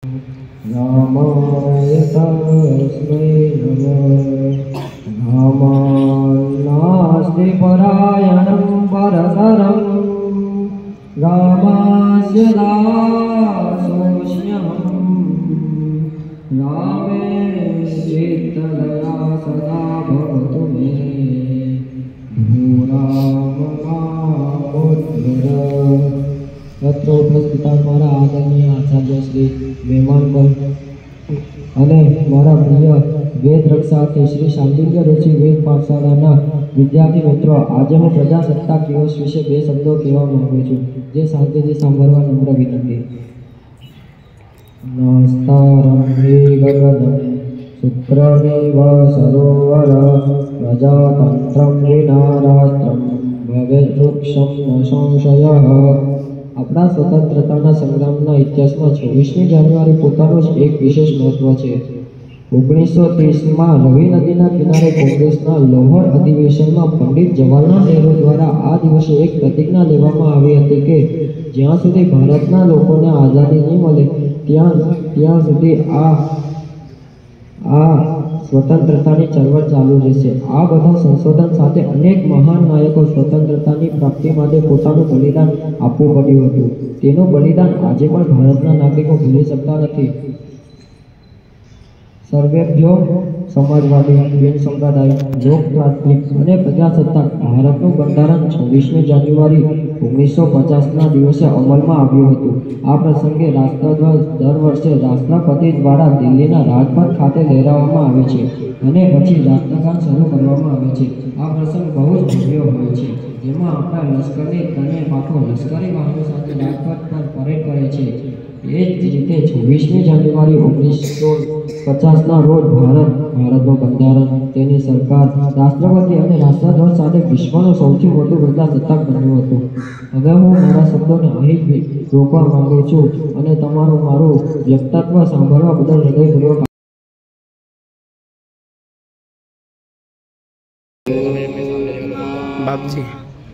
रामाय तस्मै नमः। रामान्नास्ति परायणं परतरं रामस्य दासोऽस्म्यहम्। रामे चित्तदया सदा भवतु मे તત્ર ઉપસ્થિત મારા આદરણીય આચાર્ય શ્રી વેમાનભાઈ અને મારા પ્રિય વેદ રક્ષાર્થી શ્રી શાંતિલ્ય ઋષિ વેદ પાઠશાળાના વિદ્યાર્થી મિત્રો, આજે હું પ્રજાસત્તાક દિવસ વિશે બે શબ્દો કહેવા માંગુ છું, જે શાંતિથી સાંભળવા નમ્ર વિનંતી. નાસ્તારંભે ગગનમ શુક્રમેવ સરોવર પ્રજાતંત્રમ વિના ભવેત વૃક્ષમ ન સંશયઃ. આપણા સ્વતંત્રતાના સંગ્રામના ઇતિહાસમાં 26મી જાન્યુઆરી પોતાનું જ એક વિશેષ મહત્વ છે. 1930માં રવિ નદીના કિનારે કોંગ્રેસના લોહર અધિવેશનમાં પંડિત જવાહરલાલ નહેરુ દ્વારા આ દિવસે એક પ્રતિજ્ઞા લેવામાં આવી હતી કે જ્યાં સુધી ભારતના લોકોને આઝાદી નહીં મળે ત્યાં સુધી આ સ્વતંત્રતાની ચળવળ ચાલુ રહેશે. આ બધા સંશોધન સાથે અનેક મહાન નાયકો સ્વતંત્રતાની પ્રાપ્તિ માટે પોતાનું બલિદાન આપવું પડ્યું હતું. તેનું બલિદાન આજે પણ ભારતના નાગરિકો ભૂલી શકતા નથી. સર્વેભ્યો સમાજવાદી, બિન સાંપ્રદાયિક, લોકતાંત્રિક અને પ્રજાસત્તાક ભારતનું બંધારણ 26મી જાન્યુઆરી 1950ના દિવસે અમલમાં આવ્યું હતું. આ પ્રસંગે રાષ્ટ્રધ્વજ દર વર્ષે રાષ્ટ્રપતિ દ્વારા દિલ્હીના રાજપથ ખાતે લહેરાવવામાં આવે છે અને પછી રાષ્ટ્રગાન શરૂ કરવામાં આવે છે. આ પ્રસંગ બહુ જ ભવ્ય હોય છે, જેમાં આપણા લશ્કરની ત્રણેય પાંખો લશ્કરી વાહનો સાથે રાજપથ પર પરેડ કરે છે. એ જ રીતે 26મી જાન્યુઆરી 1950ના રોજ ભારતનું બંધારણ, તેની સરકાર, રાષ્ટ્રપતિ અને રાષ્ટ્રધ્વજ સાથે વિશ્વનું સૌથી મોટું પ્રજાસત્તાક બન્યું હતું. હવે હું મારા શબ્દોને અહીં જ રોકવા માંગુ છું અને મારું વ્યક્તિત્વ સાંભળવા બદલ હૃદયપૂર્વક બાપજી.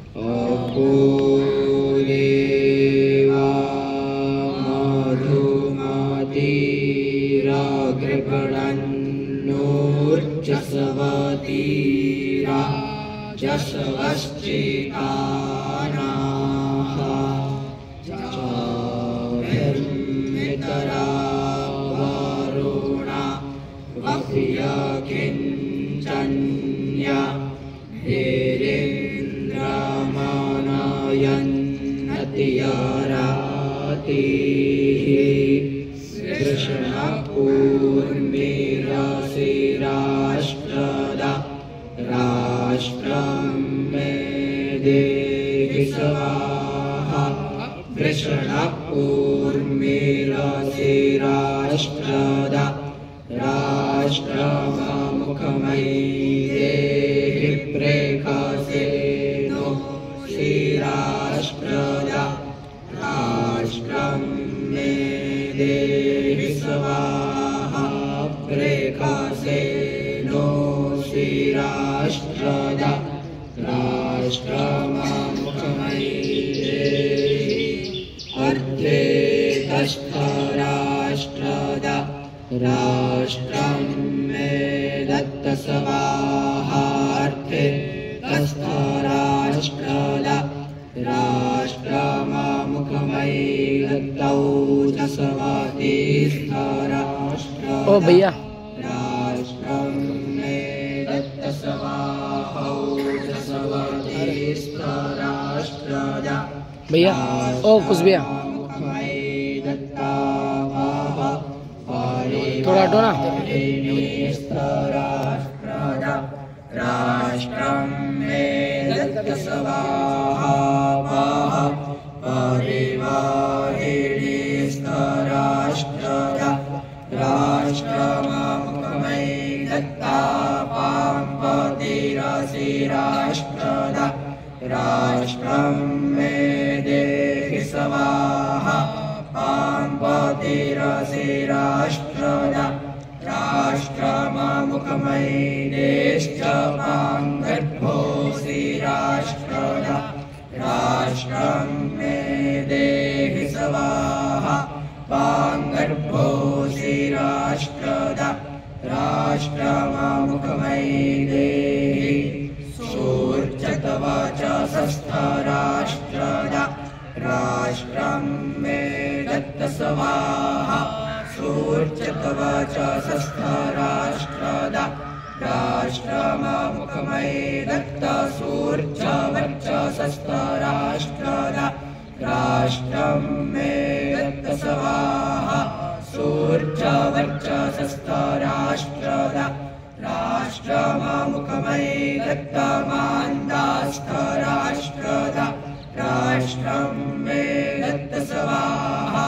ओ भैया भैया ओ कुछ भैया थोड़ा हटो ना. राष्ट्रं मे देहि स्वाहा पांगर्भो राष्ट्रं मे दत्त स्वाहा सूर्यत्वचसस्तराष्ट्रदा राष्ट्रमामुखमयि दत्त सूर्यवर्चसस्तराष्ट्रदा राष्ट्रं मे दत्त स्वाहा सूर्यवर्चसस्तराष्ट्रदा राष्ट्रमामुखमयि दत्त मान्दास्तराष्ट्रदा राष्ट्रं मे दत्त स्वाहा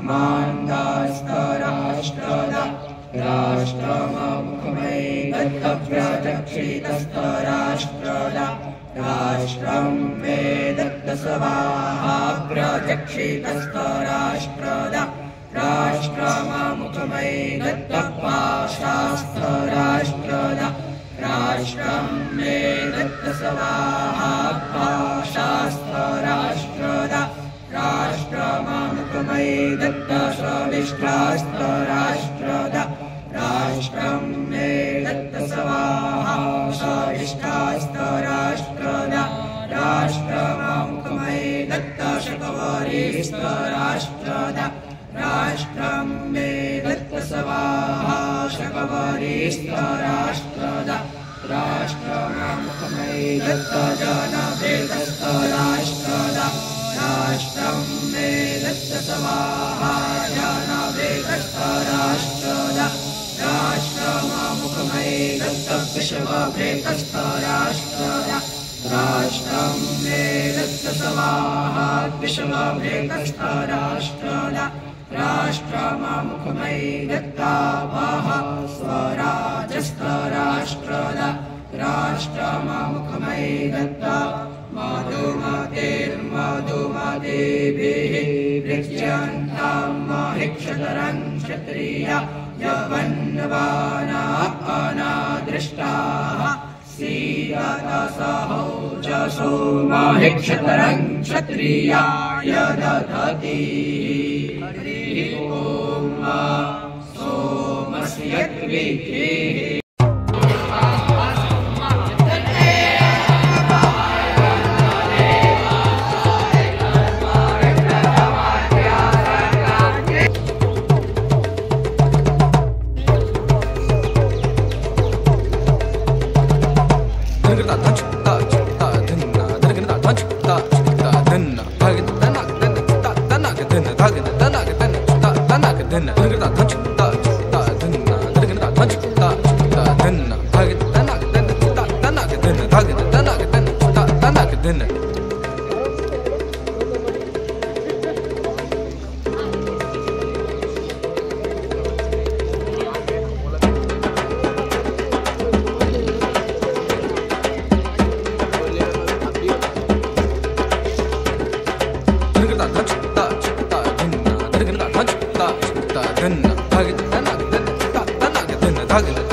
मान्दास्तराष्ट्रदा राष्ट्रमामुखमयि दत्त प्रचक्षितस्तराष्ट्रदा राष्ट्रं मे दत्त स्वाहा प्रचक्षितस्तराष्ट्रदा राष्ट्रमामुखमयि दत्त पाशास्तराष्ट्रदा राष्ट्रं मे दत्त स्वाहा पाशास्तराष्ट्रदा राष्ट्रमामुखमयि दत्त सविष्ठास्तराष्ट्रदा राष्ट्रं मे दत्त स्वाहा सविष्ठास्तराष्ट्रदा राष्ट्रमामुखमयि दत्त शकवरिस्तराष्ट्रदा राष्ट्रं मे दत्त स्वाहा शकवरिस्तराष्ट्रदा राष्ट्रमामुखमयि दत्त जनभेदस्तराष्ट्रदा राष्ट्रं मे दत्त स्वाहा जनभेदस्तराष्ट्रदा राष्ट्रमामुखमयि दत्त विश्वभेदस्तराष्ट्रदा राष्ट्रं मे दत्त स्वाहा विश्वभेदस्तराष्ट्रदा राष्ट्रमामुखमयि दत्तावाह स्वराजस्तराष्ट्रदा राष्ट्रमामुखमयि दत्ता मधुमतेर्मधुमतेभिः वृक्ष्यन्तां महिक्षतरं क्षत्रिया यवन्नवाना अनादृष्टाः सीदतसहो जसो महिक्षतरं क्षत्रिया यदधति हरिः ॐ सोमस्य द्विः Hug